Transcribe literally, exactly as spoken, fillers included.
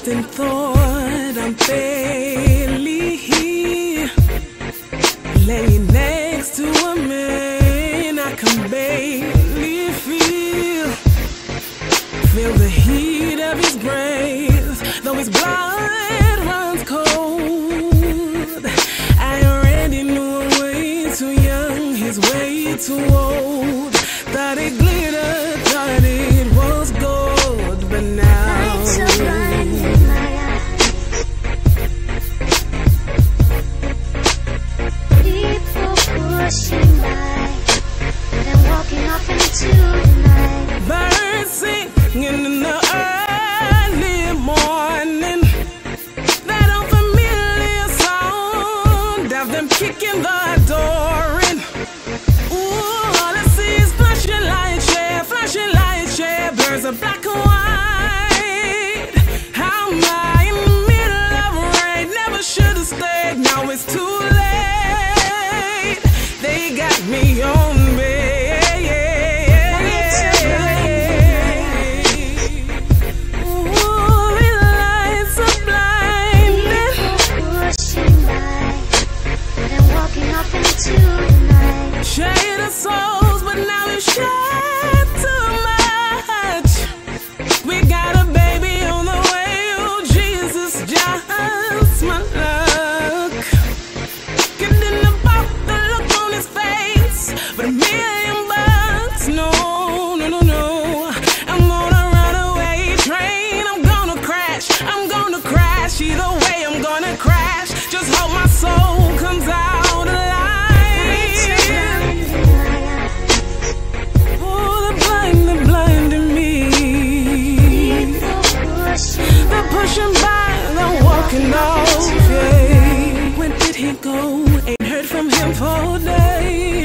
often thought I'm barely here, laying next to a man I can barely feel. Feel the heat of his breath, though his blood runs cold. I already knew him way too young, he's way too old. Thought it glittered, thought it was gold, but now lights are blinding my eyes. People pushing by, then walking off into the night. Birds singing in the early morning, that unfamiliar sound of them kicking the door in. Ooh, all I see is flashing lights, yeah, flashing lights, yeah, blurs of black and white. How am I in the middle of rain? Never should have stayed, now it's too late. They got me on bed. Shade of souls, but now we share too much. We got a baby on the way, oh Jesus, just my luck. Couldn't have bought the look on his face, but a million bucks, no, no, no, no. I'm on a runaway train, I'm gonna crash, I'm gonna crash. Either way, I'm gonna crash. Just hope my soul comes out alive. Pushing by, they're walking off, yeah. Where did he go? Ain't heard from him for days.